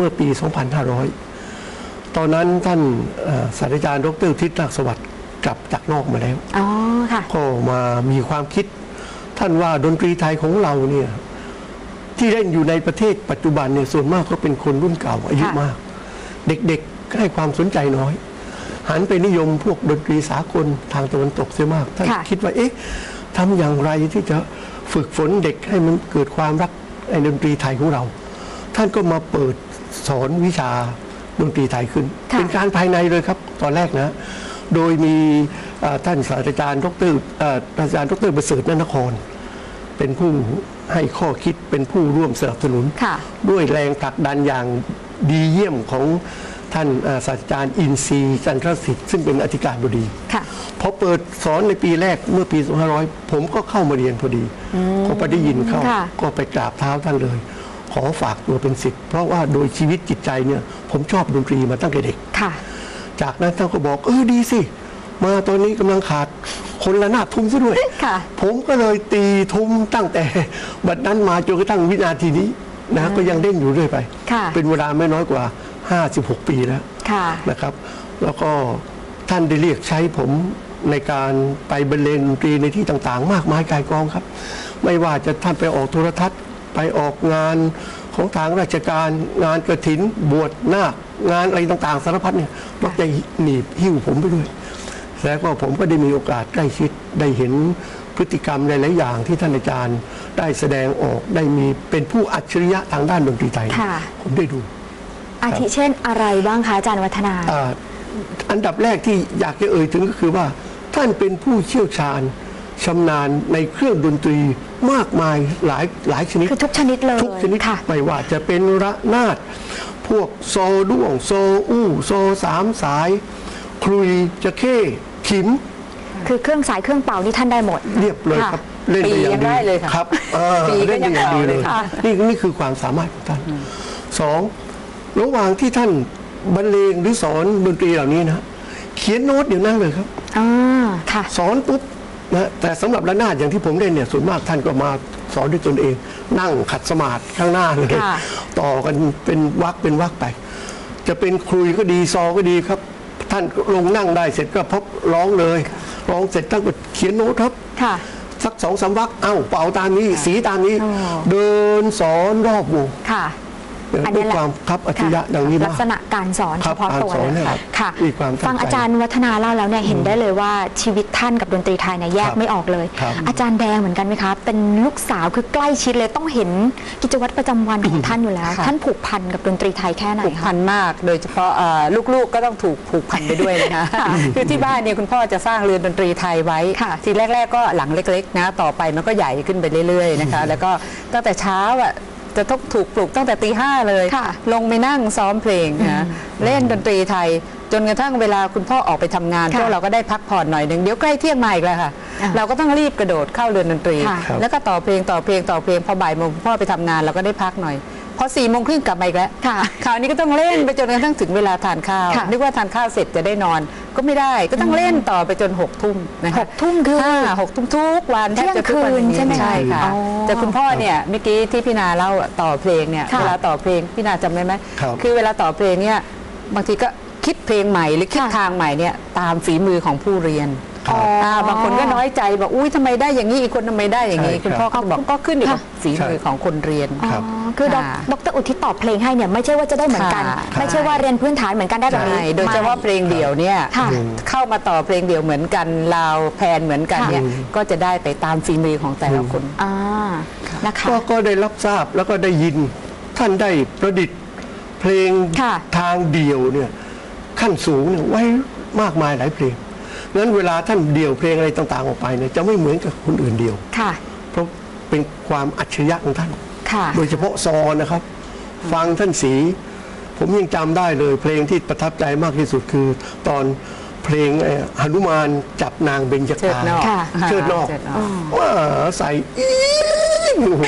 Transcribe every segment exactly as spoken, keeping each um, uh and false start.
มื่อปี สองพันห้าร้อย ตอนนั้นท่านศาสตราจารย์ดร.ทิศนาคสวัสดิ์กลับจากนอกมาแล้วอ๋อค่ะก็มามีความคิดท่านว่าดนตรีไทยของเราเนี่ยที่เล่นอยู่ในประเทศปัจจุบันเนี่ยส่วนมากก็เป็นคนรุ่นเก่าอายุมากเด็กๆให้ความสนใจน้อยหันไปนิยมพวกดนตรีสากลทางตะวันตกเสียมากท่านคิดว่าเอ๊ะทำอย่างไรที่จะฝึกฝนเด็กให้มันเกิดความรักในดนตรีไทยของเราท่านก็มาเปิดสอนวิชาดนตรีไทยขึ้นเป็นการภายในเลยครับตอนแรกนะโดยมีท่านศาสตราจารย์ดรอาจารย์ดรประเสริฐนครเป็นผู้ให้ข้อคิดเป็นผู้ร่วมสนับสนุนด้วยแรงผลักดันอย่างดีเยี่ยมของท่านศาสตราจารย์อินทรีย์จันทรสิทธิ์ซึ่งเป็นอธิการบดีพอเปิดสอนในปีแรกเมื่อปี สองพันห้าร้อย ผมก็เข้ามาเรียนพอดีก็ไปได้ยินเข้าก็ไปกราบเท้าท่านเลยขอฝากตัวเป็นศิษย์เพราะว่าโดยชีวิตจิตใจเนี่ยผมชอบดนตรีมาตั้งแต่เด็กจากนั้นท่านก็บอกเออดีสิมาตอนนี้กำลังขาดคนละนาดทุ้มซะด้วยผมก็เลยตีทุ้มตั้งแต่บัดนั้นมาจนกระทั่งวินาทีนี้นะก็ยังเล่นอยู่เรื่อยไปเป็นเวลาไม่น้อยกว่าห้าสิบหกปีแล้วนะครับแล้วก็ท่านได้เรียกใช้ผมในการไปบรรเลงดนตรีในที่ต่างๆมากมายกายกองครับไม่ว่าจะท่านไปออกโทรทัศน์ไปออกงานของทางราชการงานกฐินบวชนาคงานอะไรต่างๆสารพัดเนี่ยมักจะหนีบหิ้วผมไปด้วยแล้วก็ผมก็ได้มีโอกาสใกล้ชิดได้เห็นพฤติกรรมหลายๆอย่างที่ท่านอาจารย์ได้แสดงออกได้มีเป็นผู้อัจฉริยะทางด้านดนตรีไทยผมได้ดูอาทิเช่นอะไรบ้างคะอาจารย์วัฒนาอันดับแรกที่อยากจะเอ่ยถึงก็คือว่าท่านเป็นผู้เชี่ยวชาญชำนาญในเครื่องดนตรีมากมายหลายหลายชนิดคือทุกชนิดเลยทุกชนิดไม่ว่าจะเป็นระนาดพวกโซด้วงโซอู้โซสามสายคลุยจะเข้ขิมคือเครื่องสายเครื่องเป่านี่ท่านได้หมดเรียบเลยครับเล่นอย่างดีเลยครับเล่นอย่างดีเลยนี่นี่คือความสามารถของท่านสองระหว่างที่ท่านบรรเลงหรือสอนดนตรีเหล่านี้นะเขียนโน้ตเดี๋ยวนั่งเลยครับสอนปุ๊บนะแต่สำหรับระนาดอย่างที่ผมเล่นเนี่ยส่วนมากท่านก็มาสอนด้วยตนเองนั่งขัดสมาธิข้างหน้าเลยต่อกันเป็นวรรคเป็นวรรคไปจะเป็นครุยก็ดีซอก็ดีครับท่านลงนั่งได้เสร็จก็พบร้องเลยร้องเสร็จท่านก็เขียนโน้ตครับสักสองสามวรรคเอ้าเป่าตามนี้สีตามนี้เดินสอนรอบวงอันนี้แหละครับอัจฉริยะดังนี้ลักษณะการสอนเฉพาะตัวเลยค่ะฟังอาจารย์วัฒนาเล่าแล้วเนี่ยเห็นได้เลยว่าชีวิตท่านกับดนตรีไทยเนี่ยแยกไม่ออกเลยอาจารย์แดงเหมือนกันไหมคะเป็นลูกสาวคือใกล้ชิดเลยต้องเห็นกิจวัตรประจำวันของท่านอยู่แล้วท่านผูกพันกับดนตรีไทยแค่ไหนผูกพันมากโดยเฉพาะลูกๆก็ต้องถูกผูกพันไปด้วยนะคะคือที่บ้านเนี่ยคุณพ่อจะสร้างเรือนดนตรีไทยไว้ทีแรกๆก็หลังเล็กๆนะต่อไปมันก็ใหญ่ขึ้นไปเรื่อยๆนะคะแล้วก็ตั้งแต่เช้าอ่ะจะต้องถูกปลุกตั้งแต่ตีห้าเลยลงไปนั่งซ้อมเพลงนะเล่นดนตรีไทยจนกระทั่งเวลาคุณพ่อออกไปทำงานพวกเราก็ได้พักผ่อนหน่อยหนึ่งเดี๋ยวใกล้เที่ยงมาอีกแล้วค่ะเราก็ต้องรีบกระโดดเข้าเรือนดนตรีแล้วก็ต่อเพลงต่อเพลงต่อเพลงพอบ่ายโมงพ่อไปทำงานเราก็ได้พักหน่อยพอสี่โมงครึ่งกลับมาอีกแล้วคราวนี้ก็ต้องเล่นไปจนกระทั่งถึงเวลาทานข้าวนึกว่าทานข้าวเสร็จจะได้นอนก็ไม่ได้ก็ต้องเล่นต่อไปจนหกทุ่มนะคะหกทุ่มคือหกทุ่มทุกวันแทบจะทุกวันใช่ไหมใช่ค่ะแต่คุณพ่อเนี่ยเมื่อกี้ที่พี่นาเล่าต่อเพลงเนี่ยเวลาต่อเพลงพี่นาจำได้ไหมคือเวลาต่อเพลงเนี่ยบางทีก็คิดเพลงใหม่หรือคิดทางใหม่เนี่ยตามฝีมือของผู้เรียนบางคนก็น้อยใจบอกอุ้ยทำไมได้อย่างนี้อีกคนทำไมได้อย่างนี้คุณพ่อเขาบอกก็ขึ้นอยู่กับฝีมือของคนเรียนคือดร.อุทิศตอบเพลงให้เนี่ยไม่ใช่ว่าจะได้เหมือนกันไม่ใช่ว่าเรียนพื้นฐานเหมือนกันได้แบบนี้โดยเฉพาะเพลงเดี่ยวเนี่ยเข้ามาต่อเพลงเดี่ยวเหมือนกันลาวแพนเหมือนกันเนี่ยก็จะได้ไปตามฝีมือของแต่ละคนนะคะก็ได้รับทราบแล้วก็ได้ยินท่านได้ประดิษฐ์เพลงทางเดี่ยวเนี่ยขั้นสูงเนี่ยไว้มากมายหลายเพลงงั้นเวลาท่านเดี่ยวเพลงอะไรต่างๆออกไปเนี่ยจะไม่เหมือนกับคนอื่นเดี่ยวเพราะเป็นความอัจฉริยะของท่านโดยเฉพาะซอนะครับ ฟังท่านสีผมยังจำได้เลยเพลงที่ประทับใจมากที่สุดคือตอนเพลงหนุมานจับนางเบญจกาเชิดนอกว่าใส่โอ้โห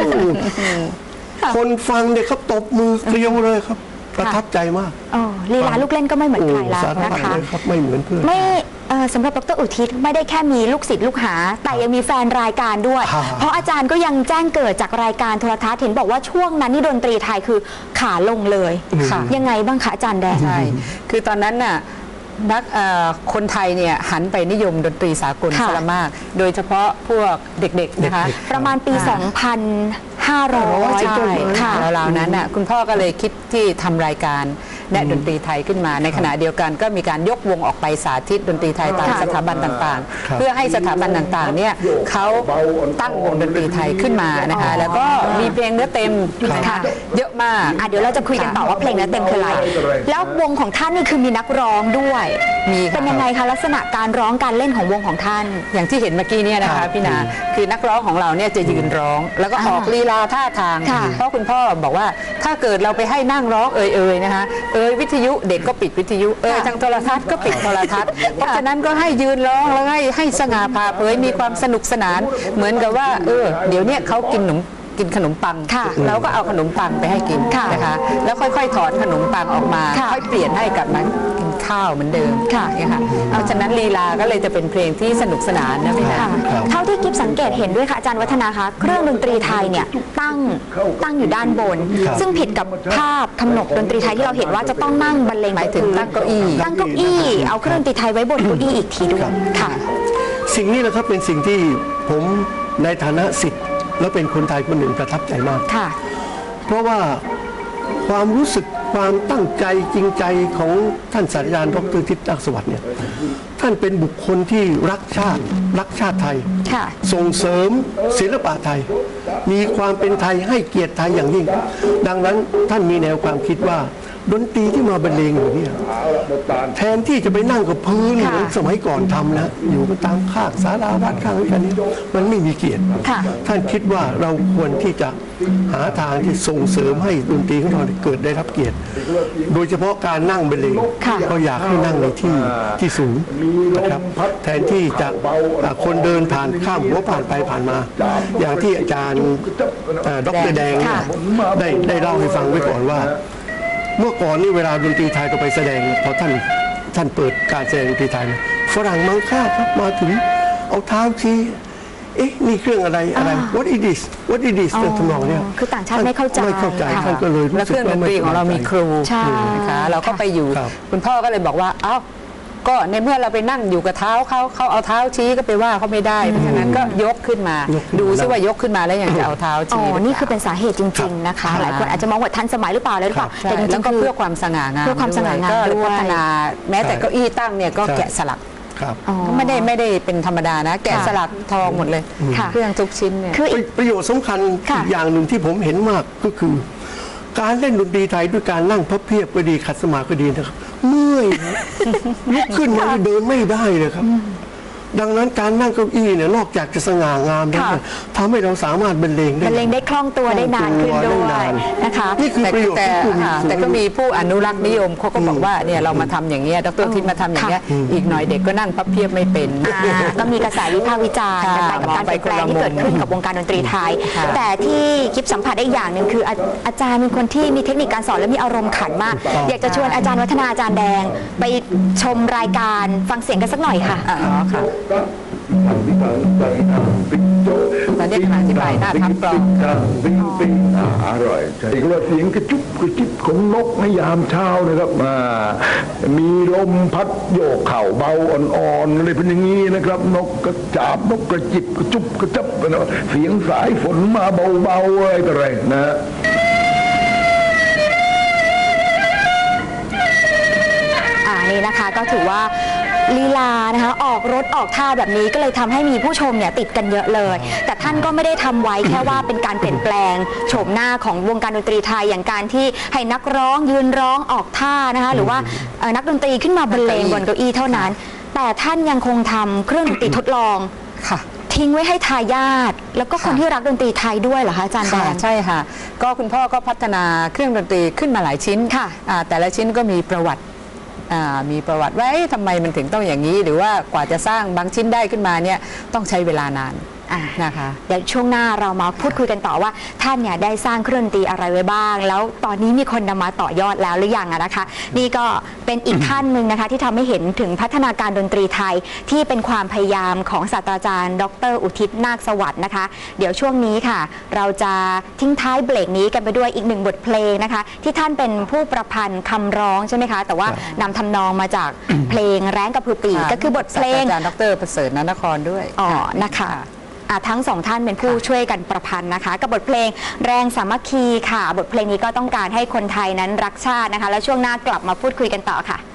คนฟังเนี่ยเขาตบมือเกลียวเลยครับประทับใจมากลีลาลูกเล่นก็ไม่เหมือนใครแล้วนะคะไม่เหมือนเพื่อนไม่สำหรับดร.อุทิศไม่ได้แค่มีลูกศิษย์ลูกหาแต่ยังมีแฟนรายการด้วย เพราะอาจารย์ก็ยังแจ้งเกิดจากรายการโทรทัศน์เห็นบอกว่าช่วงนั้นนี่ดนตรีไทยคือขาลงเลยยังไงบ้างคะอาจารย์แดงใช่คือตอนนั้นน่ะนักคนไทยเนี่ยหันไปนิยมดนตรีสากลซะมากโดยเฉพาะพวกเด็กๆนะคะประมาณปี สองพันห้าร้อยใช่ค่ะราวๆนั้นน่ะคุณพ่อก็เลยคิดที่ทำรายการแนะดนตรีไทยขึ้นมาในขณะเดียวกันก็มีการยกวงออกไปสาธิตดนตรีไทยตามสถาบันต่างๆเพื่อให้สถาบันต่างๆเนี่ยเขาตั้งวงดนตรีไทยขึ้นมานะคะแล้วก็มีเพลงเนื้อเต็มนะคะเยอะมากเดี๋ยวเราจะคุยกันต่อว่าเพลงเนื้อเต็มคืออะไรแล้ววงของท่านนี่คือมีนักร้องด้วยมีเป็นยังไงคะลักษณะการร้องการเล่นของวงของท่านอย่างที่เห็นเมื่อกี้เนี่ยนะคะพี่นาคือนักร้องของเราเนี่ยจะยืนร้องแล้วก็ออกลีลาท่าทางเพราะคุณพ่อบอกว่าถ้าเกิดเราไปให้นั่งร้องเอ่ยๆนะคะเอ่ยวิทยุเด็กก็ปิดวิทยุเอ่ยทางโทรทัศน์ก็ปิดโทรทัศน์เพราะฉะนั้นก็ให้ยืนร้องแล้วให้ให้สง่าผ่าเผยมีความสนุกสนานเหมือนกับว่าเออเดี๋ยวนี้เขากินขนมกินขนมปังเราก็เอาขนมปังไปให้กินนะคะแล้วค่อยๆถอดขนมปังออกมาค่อยเปลี่ยนให้กลับมากินข้าวเหมือนเดิมค่ะเพราะฉะนั้นลีลาก็เลยจะเป็นเพลงที่สนุกสนานนะพี่ค่ะเท่าที่กิฟสังเกตเห็นด้วยค่ะอาจารย์วัฒนาคะเครื่องดนตรีไทยเนี่ยตั้งตั้งอยู่ด้านบนซึ่งผิดกับภาพขนบดนตรีไทยที่เราเห็นว่าจะต้องนั่งบรรเลงหมายถึงตั้งเก้าอี้ตั้งเก้าอี้เอาเครื่องดนตรีไทยไว้บนเก้าอี้อีกทีด้วยค่ะสิ่งนี้นะครับเป็นสิ่งที่ผมในฐานะศิษย์แล้วเป็นคนไทยคนหนึ่งประทับใจมากค่ะเพราะว่าความรู้สึกความตั้งใจจริงใจของท่านศาสตราจารย์ดร.ทิศอักษรสวัสดิ์เนี่ยท่านเป็นบุคคลที่รักชาติรักชาติไทยส่งเสริมศิลปะไทยมีความเป็นไทยให้เกียรติไทยอย่างยิ่งดังนั้นท่านมีแนวความคิดว่าดนตรีที่มาบรรเลงอยู่เนี่ยแทนที่จะไปนั่งกับพื้นเหมือนสมัยก่อนทำนะอยู่ตามข้างศาลาวัดข้างกันนี้มันไม่มีเกียรติท่านคิดว่าเราควรที่จะหาทางที่ส่งเสริมให้ดนตรีของเราเกิดได้รับเกียรติโดยเฉพาะการนั่งบรรเลงก็อยากให้นั่งในที่ที่สูงนะครับแทนที่จะคนเดินผ่านข้ามหัวผ่านไปผ่านมาอย่างที่อาจารย์ดร.แดงได้ได้เล่าให้ฟังไว้ก่อนว่าเมื่อก่อนนี่เวลาดนตรีไทยก็ไปแสดงพอท่านท่านเปิดการแสดงดนตรีไทยฝรั่งมังค่าครับมาถึงเอาเท้าชี้เอ๊ะนี่เครื่องอะไรอะไร what is this what is this ทำนองเนี้ยคือต่างชาติไม่เข้าใจไม่เข้าใจท่านก็เลยแล้วเครื่องดนตรีของเรามีครูนะคะเราก็ไปอยู่คุณพ่อก็เลยบอกว่าเอ้าก็ในเมื่อเราไปนั่งอยู่กับเท้าเขาเขาเอาเท้าชี้ก็ไปว่าเขาไม่ได้เพราะฉะนั้นก็ยกขึ้นมาดูซิว่ายกขึ้นมาแล้วยังจะเอาเท้าชี้อ๋อนี่คือเป็นสาเหตุจริงๆนะคะหลายคนอาจจะมองว่าทันสมัยหรือเปล่าเลยหรือเปล่าแต่จริงๆก็เพื่อความสง่างามเพื่อความสง่างามด้วยพัฒนาแม้แต่เก้าอี้ตั้งเนี่ยก็แกะสลักไม่ได้ไม่ได้เป็นธรรมดานะแกะสลักทองหมดเลยเครื่องทุกชิ้นเนี่ยประโยชน์สำคัญอีกอย่างหนึ่งที่ผมเห็นมากก็คือการเล่นดนตรีไทยด้วยการนั่งพับเพียบก็ดีขัดสมาธิก็ดีนะครับเมื่อยลุกขึ้นมาเดินไม่ได้เลยครับดังนั้นการนั่งเก้าอี้เนี่ยนอกจากจะสง่างามแล้วทำให้เราสามารถบรรเลงได้บรรเลงได้คล่องตัวได้นานขึ้นด้วยนะคะนี่คือประโยชน์ที่คุณแต่ก็มีผู้อนุรักษ์นิยมเขาก็บอกว่าเนี่ยเรามาทำอย่างเงี้ยดร.ทิศมาทำอย่างเงี้ยอีกหน่อยเด็กก็นั่งพับเพียบไม่เป็นก็มีกระแสวิพากษ์วิจารณ์กันไปกับการเปลี่ยนแปลงที่เกิดขึ้นกับวงการดนตรีไทยแต่ที่คลิปสัมผัสได้อย่างหนึ่งคืออาจารย์เป็นคนที่มีเทคนิคการสอนและมีอารมณ์ขันมากอยากจะชวนอาจารย์วัฒนาอาจารย์แดงไปชมรายการฟังเสียงกันสักหน่อยค่ะอ๋อค่ะตอนนี้กำลังอธิบายหน้าทับกลองอร่อยอีกว่าเสียงกระจุบกระจิบของนกในยามเช้านะครับมามีลมพัดโยกเข่าเบาอ่อนๆอะไรเป็นอย่างนี้นะครับนกกระจาบนกกระจิบกระจุบกระจับนะเสียงสายฝนมาเบาๆอะไรต่ออะไรนะอ่านี่นะคะก็ถือว่าลีลานะคะออกรถออกท่าแบบนี้ก็เลยทำให้มีผู้ชมเนี่ยติดกันเยอะเลยแต่ท่านก็ไม่ได้ทำไว้แค่ว่าเป็นการเปลี่ยนแปลงโฉมหน้าของวงการดนตรีไทยอย่างการที่ให้นักร้องยืนร้องออกท่านะคะหรือว่านักดนตรีขึ้นมาบรรเลงบนเก้าอี้เท่านั้นแต่ท่านยังคงทำเครื่องดนตรีทดลองค่ะทิ้งไว้ให้ทายาทแล้วก็คนที่รักดนตรีไทยด้วยเหรอคะอาจารย์แดงใช่ค่ะก็คุณพ่อก็พัฒนาเครื่องดนตรีขึ้นมาหลายชิ้นค่ะแต่ละชิ้นก็มีประวัติมีประวัติว่าทำไมมันถึงต้องอย่างนี้หรือว่ากว่าจะสร้างบางชิ้นได้ขึ้นมาเนี่ยต้องใช้เวลานานนะคะเดี๋ยวช่วงหน้าเรามาพูดคุยกันต่อว่าท่านเนี่ยได้สร้างเครื่องดนตรีอะไรไว้บ้าง แล้วตอนนี้มีคนนำมาต่อยอดแล้วหรือยังนะคะ นี่ก็เป็นอีกขั้นหนึ่งนะคะที่ทำให้เห็นถึงพัฒนาการดนตรีไทยที่เป็นความพยายามของศาสตราจารย์ดรอุทิศนาคสวัสดิ์นะคะเดี๋ยวช่วงนี้ค่ะเราจะทิ้งท้ายเบรกนี้กันไปด้วยอีกหนึ่งบทเพลงนะคะที่ท่านเป็นผู้ประพันธ์คำร้องใช่ไหมคะแต่ว่านำทำนองมาจากเพลงแร้งกระพือปีกก็คือบทเพลงอาจารย์ดรประเสริฐนนครด้วยอ๋อนะคะทั้งสองท่านเป็นผู้ช่วยกันประพันธ์นะคะกับบทเพลงแรงสามัคคีค่ะบทเพลงนี้ก็ต้องการให้คนไทยนั้นรักชาตินะคะแล้วช่วงหน้ากลับมาพูดคุยกันต่อค่ะ